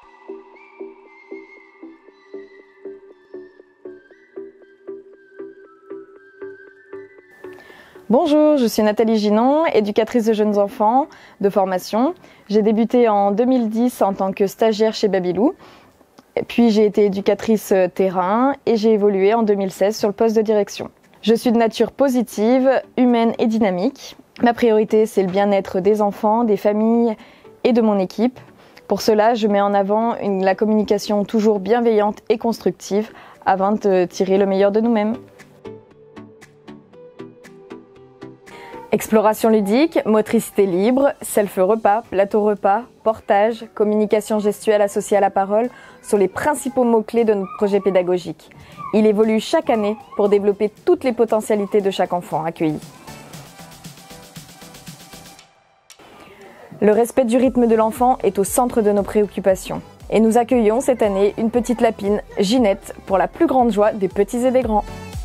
Bonjour, je suis Nathalie Ginon, éducatrice de jeunes enfants de formation. J'ai débuté en 2010 en tant que stagiaire chez Babylou. Puis j'ai été éducatrice terrain et j'ai évolué en 2016 sur le poste de direction. Je suis de nature positive, humaine et dynamique. Ma priorité, c'est le bien-être des enfants, des familles et de mon équipe. Pour cela, je mets en avant la communication toujours bienveillante et constructive afin de tirer le meilleur de nous-mêmes. Exploration ludique, motricité libre, self-repas, plateau-repas, portage, communication gestuelle associée à la parole sont les principaux mots-clés de notre projet pédagogique. Il évolue chaque année pour développer toutes les potentialités de chaque enfant accueilli. Le respect du rythme de l'enfant est au centre de nos préoccupations. Et nous accueillons cette année une petite lapine, Ginette, pour la plus grande joie des petits et des grands.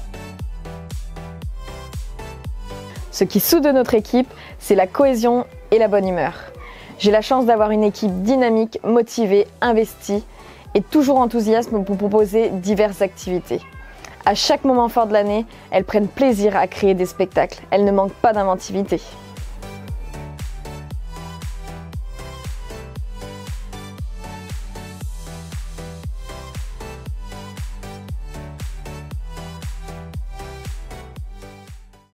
Ce qui soude notre équipe, c'est la cohésion et la bonne humeur. J'ai la chance d'avoir une équipe dynamique, motivée, investie et toujours enthousiaste pour proposer diverses activités. À chaque moment fort de l'année, elles prennent plaisir à créer des spectacles. Elles ne manquent pas d'inventivité.